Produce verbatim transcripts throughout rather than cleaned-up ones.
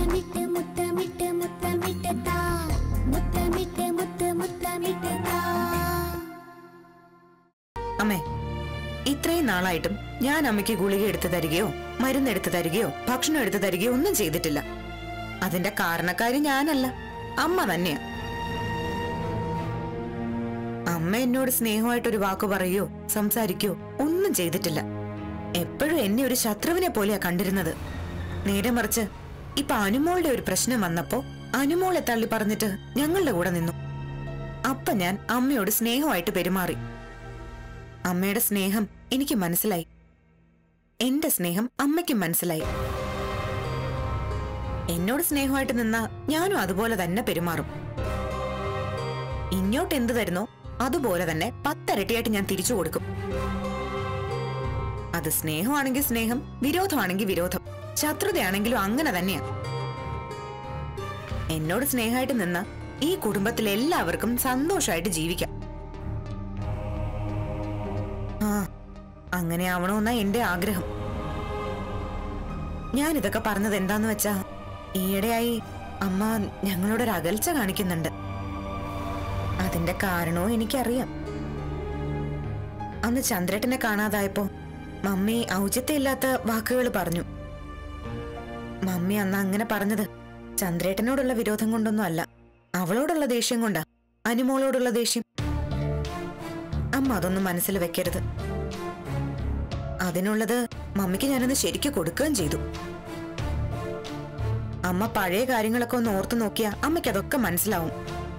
മുത്തമിട്ട് മുത്തമിട്ട് മുത്തമിട്ട് താ മുത്തമിട്ട് മുത്ത മുത്തമിട്ട് താ. അമ്മേ, ഇത്രയും നാളായിട്ടും ഞാൻ അമ്മയ്ക്ക് ഗുളിക എടുത്തു തരികയോ മരുന്നെടുത്തു തരികയോ ഭക്ഷണം എടുത്തു തരികയോ ഒന്നും ചെയ്തിട്ടില്ല. അതിന്റെ കാരണക്കാരി ഞാനല്ല, അമ്മ തന്നെയാ. അമ്മ എന്നോട് സ്നേഹമായിട്ടൊരു വാക്ക് പറയുകയോ സംസാരിക്കുകയോ ഒന്നും ചെയ്തിട്ടില്ല. എപ്പോഴും എന്നെ ഒരു ശത്രുവിനെ പോലെയാ കണ്ടിരുന്നത്. നേരെ മറിച്ച് ഇപ്പൊ അനുമോളുടെ ഒരു പ്രശ്നം വന്നപ്പോ അനുമോളെ തള്ളി പറഞ്ഞിട്ട് ഞങ്ങളുടെ കൂടെ നിന്നു. അപ്പൊ ഞാൻ അമ്മയോട് സ്നേഹമായിട്ട് പെരുമാറി. അമ്മയുടെ സ്നേഹം എനിക്ക് മനസ്സിലായി, എന്റെ സ്നേഹം അമ്മയ്ക്കും മനസ്സിലായി. എന്നോട് സ്നേഹമായിട്ട് നിന്നാ ഞാനും അതുപോലെ തന്നെ പെരുമാറും. ഇങ്ങോട്ട് എന്ത് തരുന്നോ അതുപോലെ തന്നെ പത്തരട്ടിയായിട്ട് ഞാൻ തിരിച്ചു കൊടുക്കും. അത് സ്നേഹമാണെങ്കിൽ സ്നേഹം, വിരോധമാണെങ്കിൽ വിരോധം, ശത്രുതയാണെങ്കിലും അങ്ങനെ തന്നെയാ. എന്നോട് സ്നേഹമായിട്ട് നിന്ന ഈ കുടുംബത്തിൽ എല്ലാവർക്കും സന്തോഷമായിട്ട് ജീവിക്കാം. ആ, അങ്ങനെ ആവണമെന്നാ എന്റെ ആഗ്രഹം. ഞാൻ ഇതൊക്കെ പറഞ്ഞത് എന്താന്ന് വെച്ചാ, ഈയിടെയായി അമ്മ ഞങ്ങളോടൊരു അകൽച്ച കാണിക്കുന്നുണ്ട്. അതിന്റെ കാരണവും എനിക്കറിയാം. അന്ന് ചന്ദ്രേട്ടനെ കാണാതായപ്പോ മമ്മി ഔചിത്യമില്ലാത്ത വാക്കുകൾ പറഞ്ഞു. മമ്മി അന്ന് അങ്ങനെ പറഞ്ഞത് ചന്ദ്രേട്ടനോടുള്ള വിരോധം കൊണ്ടൊന്നും അല്ല, അവളോടുള്ള ദേഷ്യം കൊണ്ടാ, അനുമോളോടുള്ള ദേഷ്യം. അമ്മ അതൊന്നും മനസ്സിൽ വെക്കരുത്. അതിനുള്ളത് മമ്മിക്ക് ഞാനൊന്ന് ശരിക്ക് കൊടുക്കുകയും ചെയ്തു. അമ്മ പഴയ കാര്യങ്ങളൊക്കെ ഒന്ന് ഓർത്തു നോക്കിയാ അമ്മയ്ക്ക് അതൊക്കെ മനസ്സിലാവും.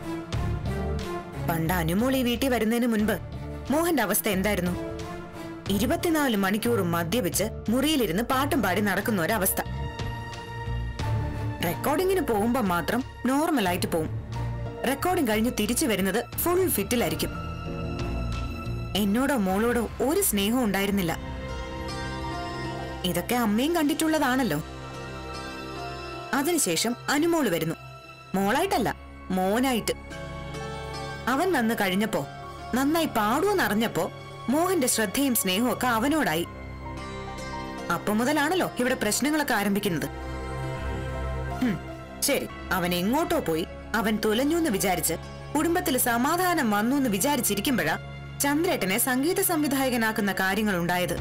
പണ്ട് അനുമോൾ ഈ വീട്ടിൽ വരുന്നതിന് മുൻപ് മോഹന്റെ അവസ്ഥ എന്തായിരുന്നു? ഇരുപത്തിനാല് മണിക്കൂറും മദ്യപിച്ച് മുറിയിലിരുന്ന് പാട്ടും പാടി നടക്കുന്ന ഒരവസ്ഥ. റെക്കോർഡിങ്ങിന് പോകുമ്പോ മാത്രം നോർമലായിട്ട് പോവും. റെക്കോർഡിംഗ് കഴിഞ്ഞ് തിരിച്ചു വരുന്നത് ഫുൾ ഫിറ്റിലായിരിക്കും. എന്നോടോ മോളോടോ ഒരു സ്നേഹവും ഉണ്ടായിരുന്നില്ല. ഇതൊക്കെ അമ്മയും കണ്ടിട്ടുള്ളതാണല്ലോ. അതിനുശേഷം അനുമോള് വരുന്നു, മോളായിട്ടല്ല മോനായിട്ട്. അവൻ വന്നു കഴിഞ്ഞപ്പോ, നന്നായി പാടുവെന്നറിഞ്ഞപ്പോ മോഹന്റെ ശ്രദ്ധയും സ്നേഹവും ഒക്കെ അവനോടായി. അപ്പൊ മുതലാണല്ലോ ഇവിടെ പ്രശ്നങ്ങളൊക്കെ ആരംഭിക്കുന്നത്. ശരി, അവൻ എങ്ങോട്ടോ പോയി, അവൻ തുലഞ്ഞു എന്ന് വിചാരിച്ച് കുടുംബത്തിൽ സമാധാനം വന്നു എന്ന് വിചാരിച്ചിരിക്കുമ്പോഴാ ചന്ദ്രേട്ടനെ സംഗീത സംവിധായകനാക്കുന്ന കാര്യങ്ങൾ ഉണ്ടായത്.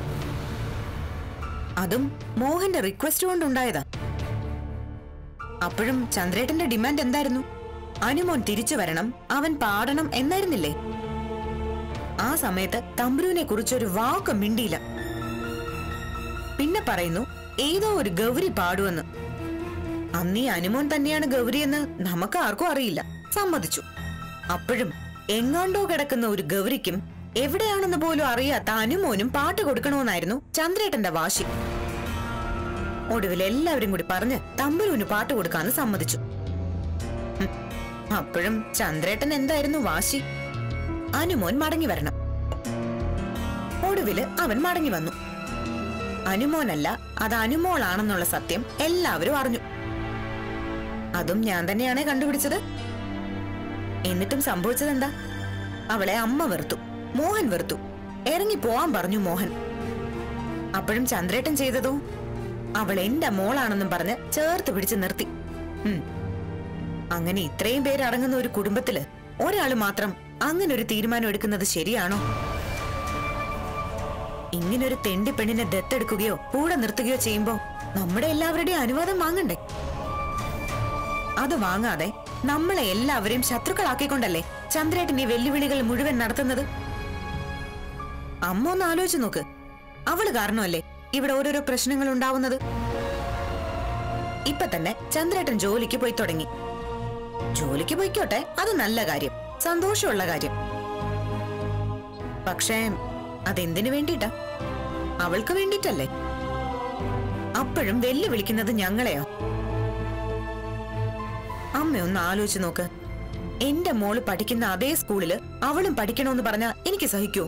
അതും മോഹന്റെ റിക്വസ്റ്റ് കൊണ്ടുണ്ടായതാ. അപ്പോഴും ചന്ദ്രേട്ടന്റെ ഡിമാൻഡ് എന്തായിരുന്നു? അനുമോൻ തിരിച്ചു വരണം, അവൻ പാടണം എന്നായിരുന്നില്ലേ? ആ സമയത്ത് തമ്പുരുവിനെ കുറിച്ചൊരു വാക്ക് മിണ്ടിയില്ല. പിന്നെ പറയുന്നു ഏതോ ഒരു ഗൗരി പാടുവെന്ന്. അന്നീ അനുമോൻ തന്നെയാണ് ഗൗരിയെന്ന് നമുക്ക് ആർക്കും അറിയില്ല, സമ്മതിച്ചു. അപ്പോഴും എങ്ങാണ്ടോ കിടക്കുന്ന ഒരു ഗൗരിക്കും എവിടെയാണെന്ന് പോലും അറിയാത്ത അനുമോനും പാട്ട് കൊടുക്കണമെന്നായിരുന്നു ചന്ദ്രേട്ടന്റെ വാശി. ഒടുവിൽ എല്ലാവരും കൂടി പറഞ്ഞ് തമ്പുരുവിന് പാട്ട് കൊടുക്കാന്ന് സമ്മതിച്ചു. അപ്പോഴും ചന്ദ്രേട്ടൻ എന്തായിരുന്നു വാശി? അനുമോൻ മടങ്ങി വരണം. ഒടുവില് അവൻ മടങ്ങി വന്നു. അനുമോനല്ല, അത് അനുമോളാണെന്നുള്ള സത്യം എല്ലാവരും അറിഞ്ഞു. അതും ഞാൻ തന്നെയാണേ കണ്ടുപിടിച്ചത്. എന്നിട്ടും സംഭവിച്ചതെന്താ? അവളെ അമ്മ വെറുത്തു, മോഹൻ വെറുത്തു, ഇറങ്ങി പോവാൻ പറഞ്ഞു മോഹൻ. അപ്പോഴും ചന്ദ്രേട്ടൻ ചെയ്തതോ, അവൾ എന്റെ മോളാണെന്നും പറഞ്ഞ് ചേർത്ത് പിടിച്ച് നിർത്തി. അങ്ങനെ ഇത്രയും പേരടങ്ങുന്ന ഒരു കുടുംബത്തില് ഒരാള് മാത്രം അങ്ങനെ ഒരു തീരുമാനം എടുക്കുന്നത് ശരിയാണോ? ഇങ്ങനൊരു തെണ്ടി പെണ്ണിനെ ദത്തെടുക്കുകയോ കൂടെ നിർത്തുകയോ ചെയ്യുമ്പോ നമ്മുടെ എല്ലാവരുടെയും അനുവാദം വാങ്ങണ്ടേ? അത് വാങ്ങാതെ നമ്മളെ എല്ലാവരെയും ശത്രുക്കളാക്കിക്കൊണ്ടല്ലേ ചന്ദ്രേട്ടൻ ഈ വെല്ലുവിളികൾ മുഴുവൻ നടത്തുന്നത്? അമ്മ ഒന്ന് ആലോചിച്ചു നോക്ക്. അവള് കാരണമല്ലേ ഇവിടെ ഓരോരോ പ്രശ്നങ്ങൾ ഉണ്ടാവുന്നത്. ഇപ്പൊ തന്നെ ചന്ദ്രേട്ടൻ ജോലിക്ക് പോയി തുടങ്ങി. ജോലിക്ക് പോയിക്കോട്ടെ, അത് നല്ല കാര്യം, സന്തോഷമുള്ള കാര്യം. പക്ഷേ അതെന്തിനു വേണ്ടിട്ടാ? അവൾക്ക് വേണ്ടിട്ടല്ലേ? അപ്പോഴും വെല്ലുവിളിക്കുന്നത് ഞങ്ങളെയോ? അമ്മ ഒന്ന് ആലോചിച്ചു നോക്ക്. എന്റെ മോള് പഠിക്കുന്ന അതേ സ്കൂളില് അവളും പഠിക്കണമെന്ന് പറഞ്ഞാ എനിക്ക് സഹിക്കൂ?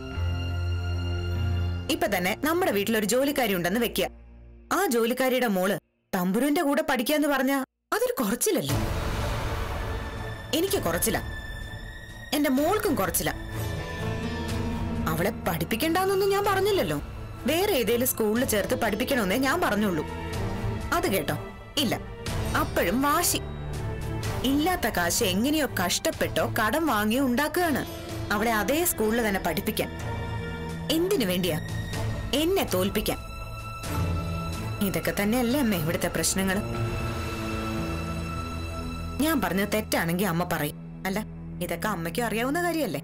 ഇപ്പൊ തന്നെ നമ്മുടെ വീട്ടിലൊരു ജോലിക്കാരി ഉണ്ടെന്ന് വെക്കുക. ആ ജോലിക്കാരിയുടെ മോള് തമ്പുരുവിന്റെ കൂടെ പഠിക്കാന്ന് പറഞ്ഞാ അതൊരു കുറച്ചിലല്ലേ? എനിക്ക് കുറച്ചില്ല, എന്റെ മോൾക്കും കുറച്ചില്ല. അവളെ പഠിപ്പിക്കണ്ടെന്നൊന്നും ഞാൻ പറഞ്ഞില്ലല്ലോ. വേറെ ഏതേലും സ്കൂളിൽ ചേർത്ത് പഠിപ്പിക്കണമെന്നേ ഞാൻ പറഞ്ഞുള്ളൂ. അത് കേട്ടോ? ഇല്ല, അപ്പോഴും വാശി. ഇല്ലാത്ത കാശ് എങ്ങനെയോ കഷ്ടപ്പെട്ടോ കടം വാങ്ങിയോ ഉണ്ടാക്കുകയാണ് അവിടെ അതേ സ്കൂളിൽ തന്നെ പഠിപ്പിക്കാൻ. എന്തിനു വേണ്ടിയാ? എന്നെ തോൽപ്പിക്കാൻ. ഇതൊക്കെ തന്നെയല്ലേ അമ്മ ഇവിടുത്തെ പ്രശ്നങ്ങൾ. ഞാൻ പറഞ്ഞത് തെറ്റാണെങ്കിൽ അമ്മ പറയും. അല്ല, ഇതൊക്കെ അമ്മയ്ക്കും അറിയാവുന്ന കാര്യമല്ലേ?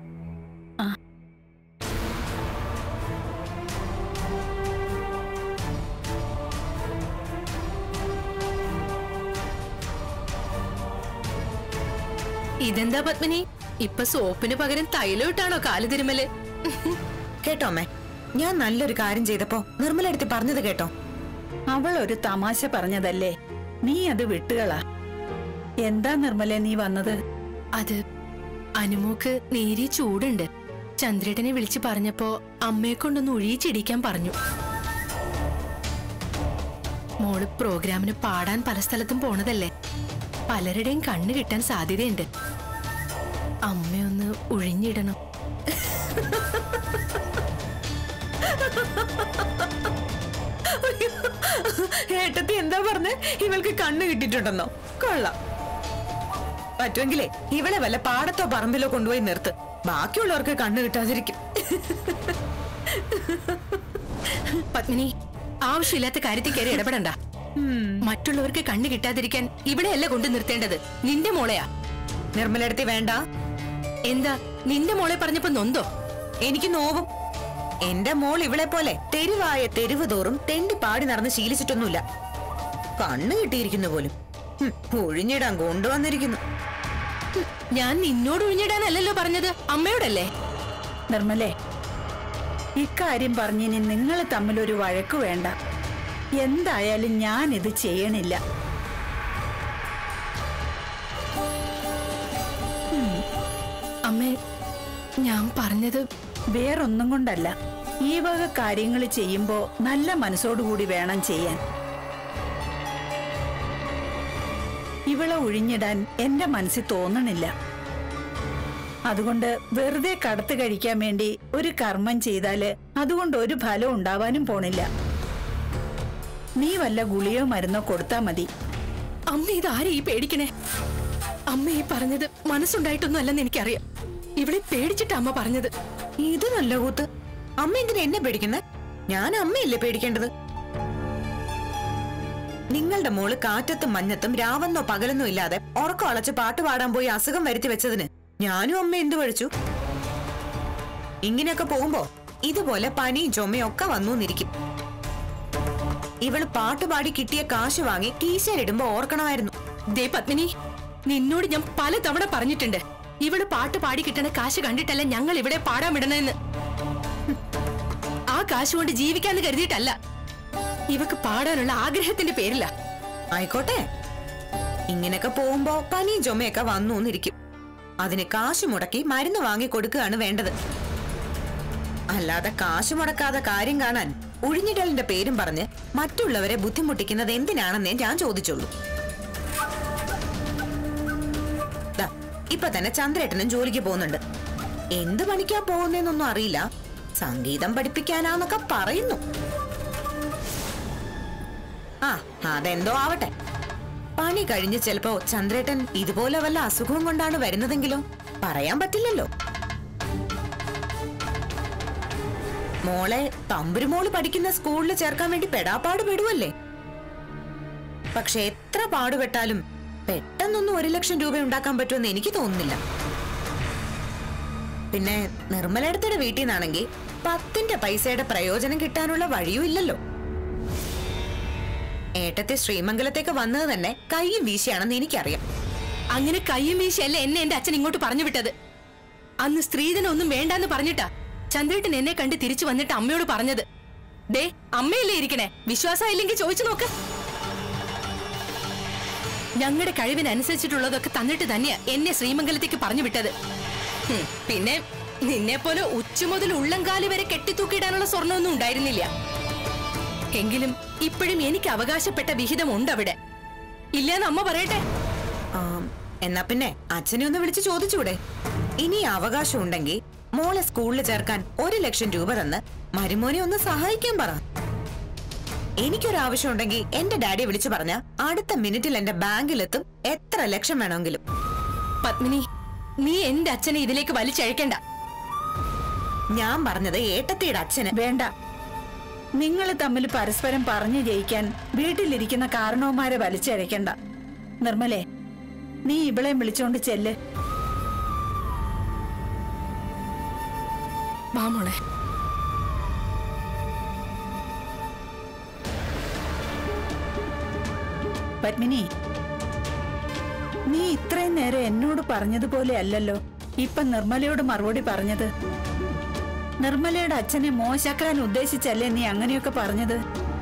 ഇതെന്താ പത്മിനി, ഇപ്പൊ സോപ്പിന് പകരം തൈലം ഇട്ടാണോ കാല് തിരുമല്? കേട്ടോ അമ്മേ, ഞാൻ നല്ലൊരു കാര്യം ചെയ്തപ്പോ നിർമ്മല എടുത്ത് പറഞ്ഞത് കേട്ടോ? അവൾ ഒരു തമാശ പറഞ്ഞതല്ലേ, നീ അത് വിട്ടുകളാ. എന്താ നിർമ്മല നീ വന്നത്? അത് അനുമോക്ക് നേരിയ ചൂടുണ്ട്. ചന്ദ്രേട്ടനെ വിളിച്ചു പറഞ്ഞപ്പോ അമ്മയെ കൊണ്ടൊന്ന് ഒഴിയിച്ചിടിക്കാൻ പറഞ്ഞു. മോള് പ്രോഗ്രാമിന് പാടാൻ പല സ്ഥലത്തും പോണതല്ലേ, പലരുടെയും കണ്ണ് കിട്ടാൻ സാധ്യതയുണ്ട്. അമ്മയൊന്ന് ഒഴിഞ്ഞിടണം. ഏട്ടത്തി എന്താ പറഞ്ഞ്? ഇവൾക്ക് കണ്ണ് കിട്ടിയിട്ടുണ്ടെന്നോ? കൊള്ളാം. പറ്റുമെങ്കിലേ ഇവളെ വല്ല പാടത്തോ പറമ്പിലോ കൊണ്ടുപോയി നിർത്ത്. ബാക്കിയുള്ളവർക്ക് കണ്ണ് കിട്ടാതിരിക്കും. പത്മിനി, ആവശ്യമില്ലാത്ത കാര്യത്തിൽ കയറി ഇടപെടണ്ട. മറ്റുള്ളവർക്ക് കണ്ണ് കിട്ടാതിരിക്കാൻ ഇവിടെയല്ല കൊണ്ടു നിർത്തേണ്ടത്, നിന്റെ മോളെയാ. നിർമ്മലടുത്തി വേണ്ട. എന്താ നിന്റെ മോളെ പറഞ്ഞപ്പോ നൊന്തോ? എനിക്ക് നോവും. എന്റെ മോൾ ഇവളെ പോലെ തെരുവായ തെരുവ് തോറും തെണ്ടി പാടി നടന്ന് ശീലിച്ചിട്ടൊന്നുമില്ല. കണ്ണ് കിട്ടിയിരിക്കുന്നു പോലും. ഒഴിഞ്ഞിടാൻ കൊണ്ടുവന്നിരിക്കുന്നു. ഞാൻ നിന്നോട് ഒഴിഞ്ഞിടാനല്ലല്ലോ പറഞ്ഞത്, അമ്മയോടല്ലേ. നിർമ്മലേ, ഇക്കാര്യം പറഞ്ഞിനി നിങ്ങൾ തമ്മിലൊരു വഴക്ക് വേണ്ട. എന്തായാലും ഞാൻ ഇത് ചെയ്യണില്ല. അമ്മേ, ഞാൻ പറഞ്ഞത് വേറൊന്നും കൊണ്ടല്ല. ഈ വക കാര്യങ്ങൾ ചെയ്യുമ്പോ നല്ല മനസ്സോടുകൂടി വേണം ചെയ്യാൻ. ഇവളെ ഒഴിഞ്ഞിടാൻ എന്റെ മനസ്സിൽ തോന്നണില്ല. അതുകൊണ്ട് വെറുതെ കടത്ത് കഴിക്കാൻ വേണ്ടി ഒരു കർമ്മം ചെയ്താല് അതുകൊണ്ട് ഒരു ഫലം ഉണ്ടാവാനും പോണില്ല. നീ വല്ല ഗുളിയോ മരുന്നോ കൊടുത്താ മതി. അമ്മ ഇതാരെ ഈ പേടിക്കണേ? അമ്മ ഈ പറഞ്ഞത് മനസ്സുണ്ടായിട്ടൊന്നും അല്ലെന്ന് എനിക്കറിയാം. ഇവിടെ പേടിച്ചിട്ട് അമ്മ പറഞ്ഞത്. ഇത് നല്ല കൂത്ത്. അമ്മ എന്തിനാ എന്നെ പേടിക്കുന്നത്? ഞാൻ അമ്മയല്ലേ പേടിക്കേണ്ടത്? നിങ്ങളുടെ മോള് കാറ്റത്തും മഞ്ഞത്തും രാവെന്നോ പകലെന്നോ ഇല്ലാതെ ഉറക്കം അളച്ച് പാട്ട് പാടാൻ പോയി അസുഖം വരുത്തി വെച്ചതിന് ഞാനും അമ്മ എന്തു കഴിച്ചു? ഇങ്ങനെയൊക്കെ പോകുമ്പോ ഇതുപോലെ പനിയും ചുമയും ഒക്കെ വന്നൂന്നിരിക്കും. ഇവള് പാട്ടുപാടി കിട്ടിയ കാശ് വാങ്ങി കീശയിലിടുമ്പോ ഓർക്കണമായിരുന്നു. ദേ പത്മിനി, നിന്നോട് ഞാൻ പല തവണ പറഞ്ഞിട്ടുണ്ട്, ഇവള് പാട്ട് പാടി കിട്ടണ കാശ് കണ്ടിട്ടല്ല ഞങ്ങൾ ഇവിടെ പാടാൻ വിടണെന്ന്. ആ കാശ് കൊണ്ട് ജീവിക്കാന്ന് കരുതിയിട്ടല്ല, ഇവക്ക് പാടാനുള്ള ആഗ്രഹത്തിന്റെ പേരില്ല. ആയിക്കോട്ടെ, ഇങ്ങനെയൊക്കെ പോകുമ്പോ പനിയും ചുമയൊക്കെ വന്നൂന്നിരിക്കും. അതിന് കാശ് മുടക്കി മരുന്ന് വാങ്ങി കൊടുക്കുകയാണ് വേണ്ടത്. അല്ലാതെ കാശ് മുടക്കാതെ കാര്യം കാണാൻ ഒഴിഞ്ഞിടലിന്റെ പേരും പറഞ്ഞ് മറ്റുള്ളവരെ ബുദ്ധിമുട്ടിക്കുന്നത് എന്തിനാണെന്നേ ഞാൻ ചോദിച്ചുള്ളൂ. ഇപ്പൊ തന്നെ ചന്ദ്രേട്ടനും ജോലിക്ക് പോകുന്നുണ്ട്. എന്ത് പണിക്കാ പോകുന്നതെന്നൊന്നും അറിയില്ല. സംഗീതം പഠിപ്പിക്കാനാന്നൊക്കെ പറയുന്നു. ആ, അതെന്തോ ആവട്ടെ. പണി കഴിഞ്ഞ് ചിലപ്പോ ചന്ദ്രേട്ടൻ ഇതുപോലെ വല്ല അസുഖവും കൊണ്ടാണ് വരുന്നതെങ്കിലോ പറയാൻ പറ്റില്ലല്ലോ. മോളെ തമ്പുരുമോള് പഠിക്കുന്ന സ്കൂളിൽ ചേർക്കാൻ വേണ്ടി പെടാപ്പാട് പെടുവല്ലേ. പക്ഷെ എത്ര പാടുപെട്ടാലും പെട്ടെന്നൊന്നും ഒരു ലക്ഷം രൂപ ഉണ്ടാക്കാൻ പറ്റുമെന്ന് എനിക്ക് തോന്നുന്നില്ല. പിന്നെ നിർമ്മലടുത്തയുടെ വീട്ടിൽ നിന്നാണെങ്കിൽ പത്തിന്റെ പൈസയുടെ പ്രയോജനം കിട്ടാനുള്ള വഴിയും ഇല്ലല്ലോ. ഏട്ടത്തെ ശ്രീമംഗലത്തേക്ക് വന്നത് തന്നെ കൈയും വീശിയാണെന്ന് എനിക്കറിയാം. അങ്ങനെ കൈയും വീശിയല്ല എന്നെ എന്റെ അച്ഛൻ ഇങ്ങോട്ട് പറഞ്ഞു വിട്ടത്. അന്ന് സ്ത്രീധനം ഒന്നും വേണ്ടാന്ന് പറഞ്ഞിട്ടാ ചന്ദ്രേട്ടൻ എന്നെ കണ്ട് തിരിച്ചു വന്നിട്ട് അമ്മയോട് പറഞ്ഞത്. ദേ, അമ്മയല്ലേ ഇരിക്കണേ, വിശ്വാസം ഇല്ലെങ്കിൽ ചോദിച്ചു നോക്ക്. ഞങ്ങളുടെ കഴിവിനനുസരിച്ചിട്ടുള്ളതൊക്കെ തന്നിട്ട് തന്നെയാ എന്നെ ശ്രീമംഗലത്തേക്ക് പറഞ്ഞു വിട്ടത്. പിന്നെ നിന്നെ പോലെ ഉച്ച മുതൽ ഉള്ളംകാലി വരെ കെട്ടിത്തൂക്കിയിടാനുള്ള സ്വർണ്ണമൊന്നും ഉണ്ടായിരുന്നില്ല. എങ്കിലും ഇപ്പോഴും എനിക്ക് അവകാശപ്പെട്ട വിഹിതം ഉണ്ട് അവിടെ. ഇല്ലാന്ന് അമ്മ പറയട്ടെ. എന്നാ പിന്നെ അച്ഛനെ ഒന്ന് വിളിച്ച് ചോദിച്ചൂടെ? ഇനി അവകാശം ഉണ്ടെങ്കിൽ മോളെ സ്കൂളിൽ ചേർക്കാൻ ഒരു ലക്ഷം രൂപ തന്ന് മരുമോനെ ഒന്ന് സഹായിക്കാൻ പറ. എനിക്കൊരു ആവശ്യം ഉണ്ടെങ്കിൽ എന്റെ ഡാഡിയെ വിളിച്ചു പറഞ്ഞ അടുത്ത മിനിറ്റിൽ എന്റെ ബാങ്കിലെത്തും, എത്ര ലക്ഷം വേണമെങ്കിലും. പത്മിനി, നീ എന്റെ അച്ഛനെ ഇതിലേക്ക് വലിച്ചഴക്കണ്ട. ഞാൻ പറഞ്ഞത് ഏട്ടത്തിയുടെ അച്ഛന്. വേണ്ട, നിങ്ങൾ തമ്മിൽ പരസ്പരം പറഞ്ഞു ജയിക്കാൻ വീട്ടിലിരിക്കുന്ന കാരണവന്മാരെ വലിച്ചഴക്കണ്ട. നിർമ്മലേ, നീ ഇവളെ വിളിച്ചോണ്ട് ചെല്ല്. വാ മോളെ. പത്മിനി, നീ ഇത്രയും നേരം എന്നോട് പറഞ്ഞതുപോലെ അല്ലല്ലോ ഇപ്പൊ നിർമ്മലയോട് മറുപടി പറഞ്ഞത്. നിർമ്മലയുടെ അച്ഛനെ മോശാക്കാൻ ഉദ്ദേശിച്ചല്ലേ നീ അങ്ങനെയൊക്കെ പറഞ്ഞത്?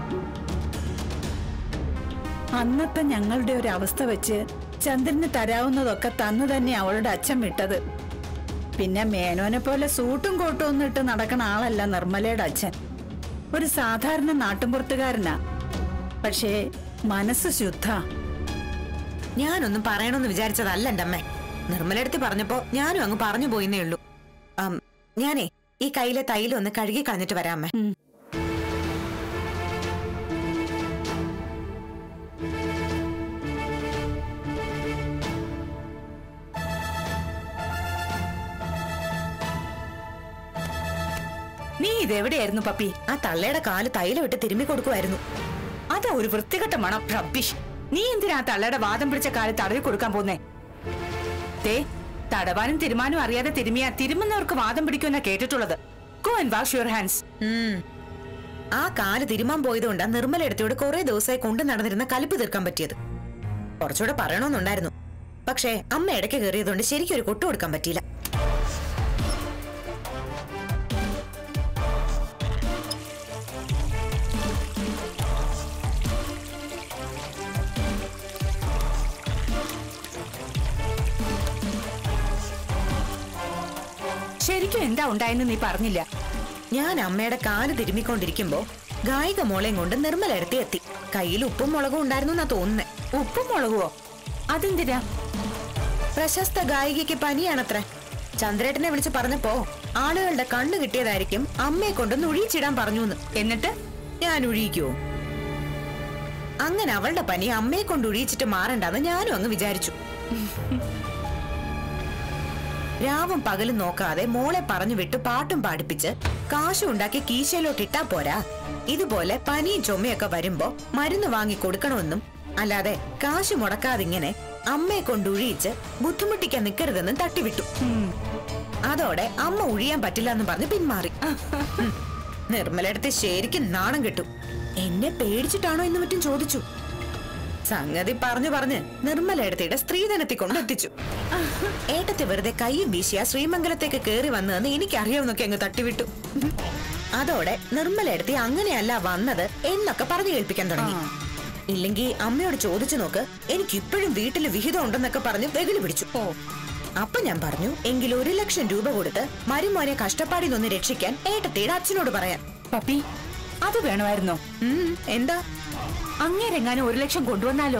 അന്നത്തെ ഞങ്ങളുടെ ഒരു അവസ്ഥ വെച്ച് ചന്ദ്രന് തരാവുന്നതൊക്കെ തന്നു തന്നെ അവളുടെ അച്ഛൻ വിട്ടത്. പിന്നെ മേനോനെ പോലെ സൂട്ടും കോട്ടും ഒന്നും ഇട്ട് നടക്കണ ആളല്ല നിർമ്മലയുടെ അച്ഛൻ. ഒരു സാധാരണ നാട്ടുംപുറത്തുകാരനാ, പക്ഷേ മനസ്സ് ശുദ്ധ. ഞാനൊന്നും പറയണമെന്ന് വിചാരിച്ചതല്ല എന്റെ അമ്മേ. നിർമ്മലടുത്ത് പറഞ്ഞപ്പോ ഞാനും അങ്ങ് പറഞ്ഞു പോയിന്നേ ഉള്ളൂ. ഞാനേ ഈ കയ്യിലെ തൈലം ഒന്ന് കഴുകി കളഞ്ഞിട്ട് വരാമേ. നീ ഇതെവിടെയായിരുന്നു പപ്പി? ആ തള്ളയുടെ കാല് തൈലം ഇട്ട് തിരുമ്മി കൊടുക്കുമായിരുന്നു. അതാ ഒരു വൃത്തികെട്ട മണം. റബ്ബിഷ്. നീ എന്തിനാ തള്ളയുടെ വാദം പിടിച്ച കാല് തടവി കൊടുക്കാൻ പോന്നേ? തേ, തടവാനും തിരുമാനും അറിയാതെ തിരുമിയാ തിരുമുന്നവർക്ക് വാദം പിടിക്കുമെന്നാ കേട്ടിട്ടുള്ളത്. Go and wash your hands. ആ കാല് തിരുമാൻ പോയതുകൊണ്ടാ നിർമ്മല എടുത്തോട് കുറെ ദിവസമായി കൊണ്ടു നടന്നിരുന്ന കലിപ്പ് തീർക്കാൻ പറ്റിയത്. കുറച്ചുകൂടെ പറയണമെന്നുണ്ടായിരുന്നു, പക്ഷേ അമ്മ ഇടയ്ക്ക് കയറിയതുകൊണ്ട് ശരിക്കും ഒരു കൊട്ടു കൊടുക്കാൻ പറ്റിയില്ല. ശരിക്കും എന്താ ഉണ്ടായെന്ന് നീ പറഞ്ഞില്ല. ഞാൻ അമ്മയുടെ കാല് തിരുമ്മിക്കൊണ്ടിരിക്കുമ്പോ ഗായിക മോളെയും കൊണ്ട് നിർമ്മല എടുത്തി എത്തി. കയ്യിൽ ഉപ്പും മുളകും ഉണ്ടായിരുന്നു എന്നാ തോന്നുന്നേ. ഉപ്പും മുളകുവോ? അതെന്തിനാ? പ്രശസ്ത ഗായികയ്ക്ക് പനിയാണത്രേ. ചന്ദ്രേട്ടനെ വിളിച്ച് പറഞ്ഞപ്പോ ആളുകളുടെ കണ്ണു കിട്ടിയതായിരിക്കും അമ്മയെ കൊണ്ടൊന്ന് ഒഴിച്ചിടാൻ പറഞ്ഞു. എന്നിട്ട് ഞാൻ ഒഴിയിക്കുവോ? അങ്ങനെ അവളുടെ പനി അമ്മയെ കൊണ്ട് ഒഴിച്ചിട്ട് മാറണ്ടെന്ന് ഞാനും അങ്ങ് വിചാരിച്ചു. രാവും പകലും നോക്കാതെ മോളെ പറഞ്ഞു വിട്ട് പാട്ടും പാടിപ്പിച്ച് കാശും ഉണ്ടാക്കി കീശയിലോട്ട് ഇട്ടാ പോരാ. ഇതുപോലെ പനിയും ചുമയൊക്കെ വരുമ്പോ മരുന്ന് വാങ്ങി കൊടുക്കണമെന്നും അല്ലാതെ കാശ് മുടക്കാതിങ്ങനെ അമ്മയെ കൊണ്ട് ഒഴിയിച്ച് ബുദ്ധിമുട്ടിക്കാൻ നിൽക്കരുതെന്നും തട്ടിവിട്ടു. അതോടെ അമ്മ ഒഴിയാൻ പറ്റില്ല എന്ന് പറഞ്ഞ് പിന്മാറി. നിർമ്മലടുത്ത് ശരിക്കും നാണം കിട്ടും. എന്നെ പേടിച്ചിട്ടാണോ എന്ന് മറ്റും ചോദിച്ചു. സംഗതി പറഞ്ഞു പറഞ്ഞ് നിർമ്മലടുത്തിയുടെ സ്ത്രീധനത്തിൽ കൊണ്ടെത്തിച്ചു. ഏട്ടത്തെ വെറുതെ കൈയും വീശിയ ശ്രീമംഗലത്തേക്ക് കേറി വന്നതെന്ന് എനിക്കറിയാവുന്നൊക്കെ അങ്ങ് തട്ടിവിട്ടു. അതോടെ നിർമ്മലടുത്തി അങ്ങനെയല്ല വന്നത് എന്നൊക്കെ പറഞ്ഞു കേൾപ്പിക്കാൻ തുടങ്ങി. ഇല്ലെങ്കിൽ അമ്മയോട് ചോദിച്ചു നോക്ക്, എനിക്കിപ്പോഴും വീട്ടില് വിഹിതം ഉണ്ടെന്നൊക്കെ പറഞ്ഞ് വെകിളി പിടിച്ചു. ഓ അപ്പൊ ഞാൻ പറഞ്ഞു, എങ്കിൽ ഒരു ലക്ഷം രൂപ കൊടുത്ത് മരുമോനെ കഷ്ടപ്പാടിൽ നിന്ന് രക്ഷിക്കാൻ ഏട്ടത്തിയുടെ അച്ഛനോട് പറയാൻ. പപ്പി, അത് വേണമായിരുന്നോ? എന്താ? അങ്ങേരെങ്ങാനും ഒരു ലക്ഷം കൊണ്ടുവന്നാലോ?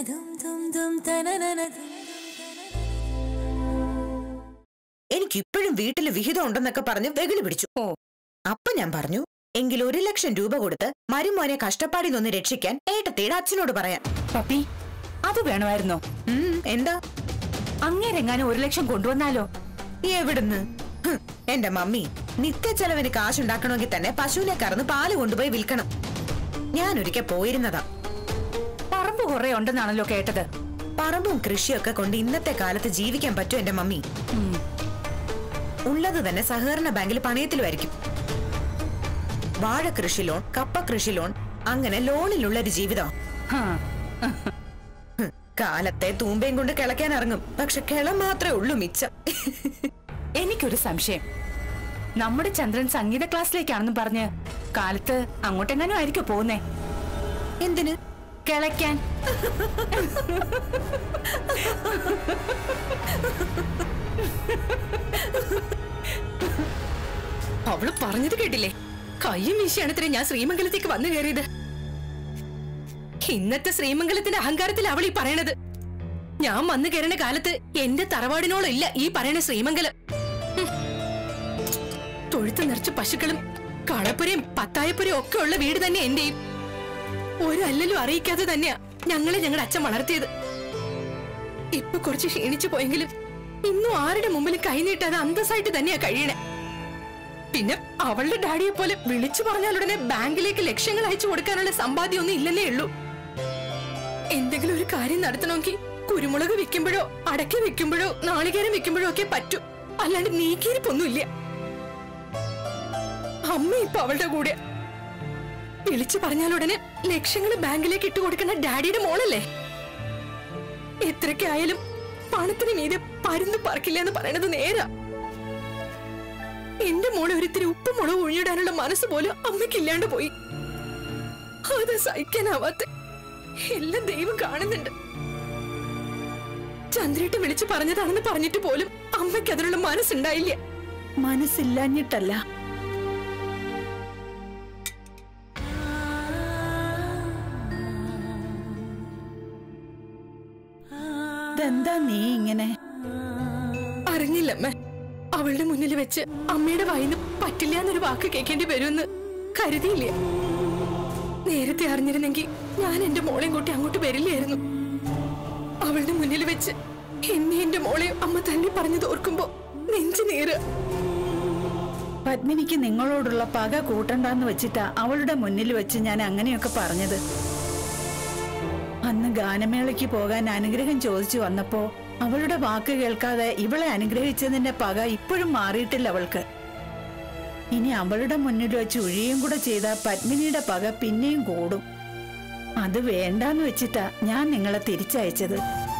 എനിക്കിപ്പോഴും വീട്ടില് വിഹിതം ഉണ്ടെന്നൊക്കെ പറഞ്ഞ് വെകിളി പിടിച്ചു. ഓ അപ്പൊ ഞാൻ പറഞ്ഞു, എങ്കിൽ ഒരു ലക്ഷം രൂപ കൊടുത്ത് മരുമോനെ കഷ്ടപ്പാടിൽ നിന്ന് രക്ഷിക്കാൻ ഏട്ടത്തിയുടെ അച്ഛനോട് പറയാൻ. പപ്പി, അത് വേണമായിരുന്നോ? എന്താ? അങ്ങേരെങ്ങാനും ഒരു ലക്ഷം കൊണ്ടുവന്നാലോ? എവിടുന്ന്? എന്റെ മമ്മി, നിത്യ ചെലവിന് കാശുണ്ടാക്കണമെങ്കിൽ തന്നെ പശുവിനെ കറന്ന് പാല് കൊണ്ടുപോയി വിൽക്കണം. ഞാനൊരിക്കൽ പോയിരുന്നതാ. പറമ്പ് കുറെ ഉണ്ടെന്നാണല്ലോ കേട്ടത്. പറമ്പും കൃഷിയൊക്കെ കൊണ്ട് ഇന്നത്തെ കാലത്ത് ജീവിക്കാൻ പറ്റും എന്റെ മമ്മി? ഉള്ളത് തന്നെ സഹകരണ ബാങ്കിൽ പണയത്തിലുമായിരിക്കും. വാഴ കൃഷി ലോൺ, കപ്പ കൃഷി ലോൺ, അങ്ങനെ ലോണിലുള്ള ഒരു ജീവിതം. കാലത്തെ തൂമ്പയും കൊണ്ട് കിളക്കാൻ ഇറങ്ങും, പക്ഷെ കിള മാത്രമേ ഉള്ളൂ മിച്ചം. എനിക്കൊരു സംശയം. നമ്മുടെ ചന്ദ്രൻ സംഗീത ക്ലാസ്സിലേക്കാണെന്ന് പറഞ്ഞ് കാലത്ത് അങ്ങോട്ടെങ്ങാനും ആയിരിക്കും പോകുന്നേ. എന്തിന്? കിളയ്ക്കാൻ. അവള് പറഞ്ഞത് കേട്ടില്ലേ? കയ്യും വീശിയാണത്രേ ഞാൻ ശ്രീമംഗലത്തേക്ക് വന്നു കയറിയത്. ഇന്നത്തെ ശ്രീമംഗലത്തിന്റെ അഹങ്കാരത്തിൽ അവൾ ഈ പറയണത്. ഞാൻ വന്നു കയറുന്ന കാലത്ത് എന്റെ തറവാടിനോളം ഇല്ല ഈ പറയണ ശ്രീമംഗലം. തൊഴുത്ത് നിറച്ച് പശുക്കളും കളപ്പുരയും പത്തായപ്പുരയും ഒക്കെ ഉള്ള വീട് തന്നെ എന്റെയും. ഒരല്ലലും അറിയിക്കാതെ തന്നെയാ ഞങ്ങളെ ഞങ്ങളുടെ അച്ഛൻ വളർത്തിയത്. ഇപ്പൊ കുറച്ച് ക്ഷീണിച്ചു പോയെങ്കിലും ഇന്നും ആരുടെ മുമ്പിൽ കൈനീട്ടാതെ അന്തസ്സായിട്ട് തന്നെയാ കഴിയണേ. പിന്നെ അവളുടെ ഡാഡിയെ പോലെ വിളിച്ചു പറഞ്ഞാലുടനെ ബാങ്കിലേക്ക് ലക്ഷങ്ങൾ അയച്ചു കൊടുക്കാനുള്ള സമ്പാദ്യം ഒന്നും ഇല്ലെന്നേ ഉള്ളൂ. എന്തെങ്കിലും ഒരു കാര്യം നടത്തണമെങ്കിൽ കുരുമുളക് വെക്കുമ്പോഴോ അടയ്ക്ക വെക്കുമ്പോഴോ നാളികേരം വെക്കുമ്പോഴോ ഒക്കെ പറ്റും, അല്ലാണ്ട് നീക്കിയിരിപ്പൊന്നുമില്ല. അമ്മ ഇപ്പൊ അവളുടെ കൂടെ വിളിച്ചു പറഞ്ഞാലുടനെ ലക്ഷങ്ങൾ ബാങ്കിലേക്ക് ഇട്ട് കൊടുക്കുന്ന ഡാഡിയുടെ മോളല്ലേ. എത്രയ്ക്കായാലും പണത്തിന് മീതെ പരുന്ന് പറക്കില്ല എന്ന് പറയണത് നേരാ. എന്റെ മോളെ ഒരിത്തിരി ഉപ്പും മുളക് ഒഴിയിടാനുള്ള മനസ്സ് പോലും അമ്മയ്ക്കില്ലാണ്ട് പോയി. അത് സഹിക്കാനാവാത്ത എല്ലാം ദൈവം കാണുന്നുണ്ട്. ചന്ദ്രേട്ട് വിളിച്ചു പറഞ്ഞതാണെന്ന് പറഞ്ഞിട്ട് പോലും അമ്മയ്ക്ക് അതിനുള്ള മനസ്സുണ്ടായില്ല. മനസ്സില്ലാഞ്ഞിട്ടല്ല, ഇതെന്താ നീ ഇങ്ങനെ? അറിഞ്ഞില്ലമ്മ, അവളുടെ മുന്നിൽ വെച്ച് അമ്മയുടെ വായിന്ന് പറ്റില്ല എന്നൊരു വാക്ക് കേൾക്കേണ്ടി വരുമെന്ന് കരുതിയില്ല. നേരത്തെ അറിഞ്ഞിരുന്നെങ്കിൽ ഞാൻ എന്റെ മോളെയും കൂട്ടി അങ്ങോട്ട് വരില്ലായിരുന്നു. അവളുടെ മുന്നിൽ വെച്ച് എന്നെ എന്റെ മോളെയും അമ്മ തന്നെ പറഞ്ഞത് ഓർക്കുമ്പോ നെഞ്ചു നീറ്. പത്മിനിക്ക് നിങ്ങളോടുള്ള പക കൂട്ടണ്ടെന്ന് വെച്ചിട്ടാ അവളുടെ മുന്നിൽ വെച്ച് ഞാൻ അങ്ങനെയൊക്കെ പറഞ്ഞത്. അന്ന് ഗാനമേളയ്ക്ക് പോകാൻ അനുഗ്രഹം ചോദിച്ചു വന്നപ്പോ അവളുടെ വാക്ക് കേൾക്കാതെ ഇവളെ അനുഗ്രഹിച്ചതിന്റെ പക ഇപ്പോഴും മാറിയിട്ടില്ല അവൾക്ക്. ഇനി അവളുടെ മുന്നിൽ വെച്ച് ഒഴിയും കൂടെ ചെയ്ത പത്മിനിയുടെ പക പിന്നെയും കൂടും. അത് വേണ്ടാന്ന് വെച്ചിട്ടാ ഞാൻ നിങ്ങളെ തിരിച്ചയച്ചത്.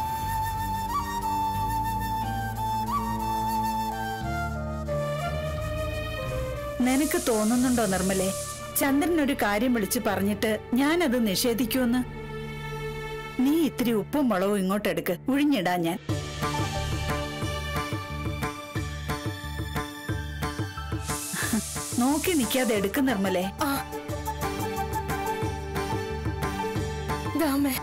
നിനക്ക് തോന്നുന്നുണ്ടോ നിർമ്മലേ, ചന്ദ്രൻ ഒരു കാര്യം വിളിച്ചു പറഞ്ഞിട്ട് ഞാനത് നിഷേധിക്കുമെന്ന്? നീ ഇത്തിരി ഉപ്പും മുളകും ഇങ്ങോട്ടെടുക്ക്, ഒഴിഞ്ഞിടാ ഞാൻ. നോക്കി നിൽക്കാതെ എടുക്കും നിർമ്മലേ. ദാമേ,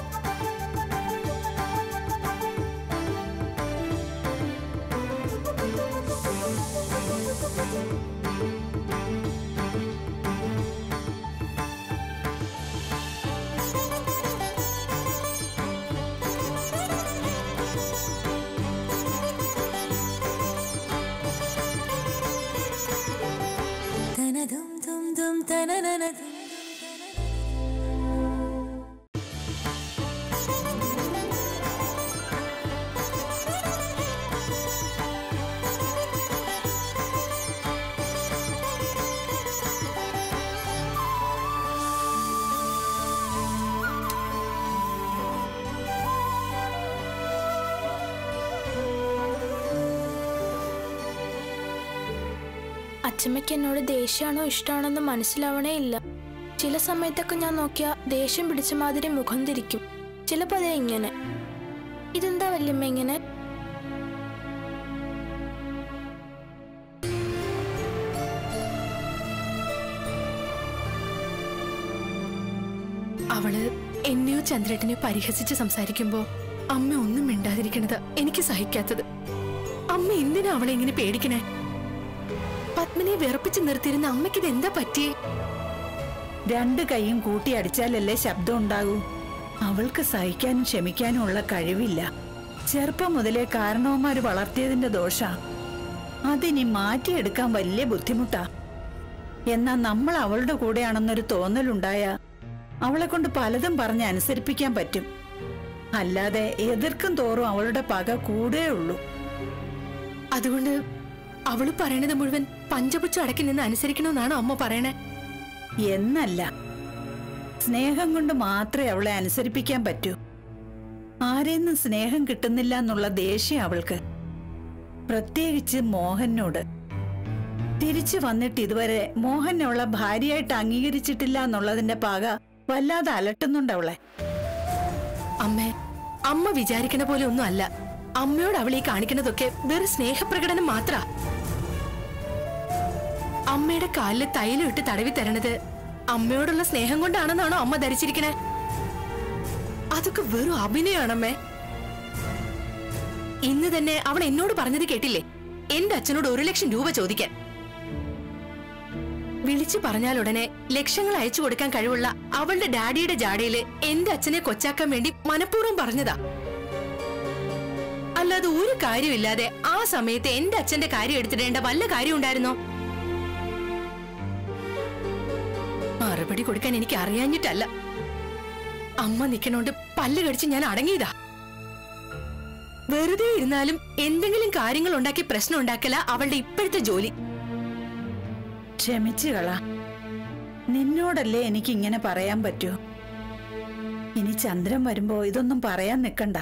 അച്ഛമ്മയ്ക്ക് എന്നോട് ദേഷ്യമാണോ ഇഷ്ടമാണോന്ന് മനസ്സിലാവണേ ഇല്ല. ചില സമയത്തൊക്കെ ഞാൻ നോക്കിയാ ദേഷ്യം പിടിച്ച മാതിരി മുഖം തിരിക്കും. ചിലപ്പോ അതേ ഇങ്ങനെ. ഇതെന്താ വല്യമ്മ ഇങ്ങനെ? അവള് എന്നെയോ ചന്ദ്രേട്ടനെയോ പരിഹസിച്ച് സംസാരിക്കുമ്പോ അമ്മ ഒന്നും മിണ്ടാതിരിക്കണത് എനിക്ക് സഹിക്കാത്തത്. അമ്മ എന്തിനാ അവളെ ഇങ്ങനെ പേടിക്കണേ? പത്മിനെ വിറപ്പിച്ച് നിർത്തിയിരുന്ന അമ്മയ്ക്ക് ഇത് എന്താ പറ്റിയേ? രണ്ട് കൈയും കൂട്ടി അടിച്ചാലല്ലേ ശബ്ദം ഉണ്ടാകൂ. അവൾക്ക് സഹിക്കാനും ക്ഷമിക്കാനും ഉള്ള കഴിവില്ല. ചെറുപ്പം മുതലേ കാരണവന്മാര് വളർത്തിയതിന്റെ ദോഷ. അതിനി മാറ്റിയെടുക്കാൻ വലിയ ബുദ്ധിമുട്ടാ. എന്നാ നമ്മൾ അവളുടെ കൂടെയാണെന്നൊരു തോന്നലുണ്ടായ അവളെ കൊണ്ട് പലതും പറഞ്ഞ് അനുസരിപ്പിക്കാൻ പറ്റും. അല്ലാതെ എതിർക്കും തോറും അവളുടെ പക കൂടേ ഉള്ളൂ. അതുകൊണ്ട് അവള് പറയണത് മുഴുവൻ പഞ്ചപുച്ഛം അടക്കി നിന്ന് അനുസരിക്കണമെന്നാണോ അമ്മ പറയണേ? എന്നല്ല, സ്നേഹം കൊണ്ട് മാത്രമേ അവളെ അനുസരിപ്പിക്കാൻ പറ്റൂ. ആരെന്നും സ്നേഹം കിട്ടുന്നില്ല എന്നുള്ള ദേഷ്യം അവൾക്ക്, പ്രത്യേകിച്ച് മോഹനോട്. തിരിച്ചു വന്നിട്ട് ഇതുവരെ മോഹൻ അവളെ ഭാര്യയായിട്ട് അംഗീകരിച്ചിട്ടില്ല എന്നുള്ളതിന്റെ പാക വല്ലാതെ അലട്ടുന്നുണ്ട് അവളെ. അമ്മേ, അമ്മ വിചാരിക്കണ പോലെ ഒന്നും അല്ല. അമ്മയോട് അവൾ ഈ കാണിക്കുന്നതൊക്കെ വെറും സ്നേഹപ്രകടനം മാത്ര. അമ്മയുടെ കാലില് തൈലം ഇട്ട് തടവി തരണത് അമ്മയോടുള്ള സ്നേഹം കൊണ്ടാണെന്നാണോ അമ്മ ധരിച്ചിരിക്കണേ? അതൊക്കെ വെറും അഭിനയാണമ്മേ. ഇന്ന് തന്നെ അവൾ എന്നോട് പറഞ്ഞത് കേട്ടില്ലേ? എന്റെ അച്ഛനോട് ഒരു ലക്ഷം രൂപ ചോദിക്കാൻ. വിളിച്ചു പറഞ്ഞാൽ ഉടനെ ലക്ഷങ്ങൾ അയച്ചു കൊടുക്കാൻ കഴിവുള്ള അവളുടെ ഡാഡിയുടെ ജാടയില് എന്റെ അച്ഛനെ കൊച്ചാക്കാൻ വേണ്ടി മനഃപൂർവ്വം പറഞ്ഞതാ. അല്ലാതെ ഒരു കാര്യമില്ലാതെ ആ സമയത്ത് എന്റെ അച്ഛന്റെ കാര്യം എടുത്തിടേണ്ട വല്ല കാര്യം ഉണ്ടായിരുന്നോ? മറുപടി കൊടുക്കാൻ എനിക്ക് അറിയാഞ്ഞിട്ടല്ല, അമ്മ നിക്കണോണ്ട് പല്ല് കടിച്ച് ഞാൻ അടങ്ങിയതാ. വെറുതെ ഇരുന്നാലും എന്തെങ്കിലും കാര്യങ്ങൾ ഉണ്ടാക്കി പ്രശ്നം ഉണ്ടാക്കല അവളുടെ ഇപ്പോഴത്തെ ജോലി. ക്ഷമിച്ചുകള, നിന്നോടല്ലേ എനിക്ക് ഇങ്ങനെ പറയാൻ പറ്റൂ. ഇനി ചന്ദ്രൻ വരുമ്പോ ഇതൊന്നും പറയാൻ നിക്കണ്ട.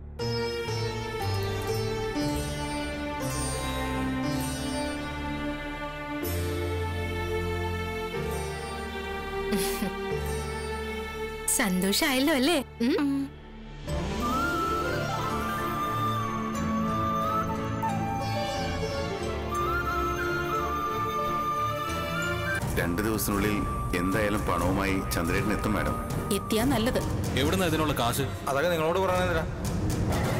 സന്തോഷായല്ലോ അല്ലേ? രണ്ടു ദിവസത്തിനുള്ളിൽ എന്തായാലും പണവുമായി ചന്ദ്രേട്ടൻ എത്തും മാഡം. എത്തിയാ നല്ലത്. എവിടുന്ന ഇതിനുള്ള കാശ്? അതൊക്കെ നിങ്ങളോട് പറയാൻ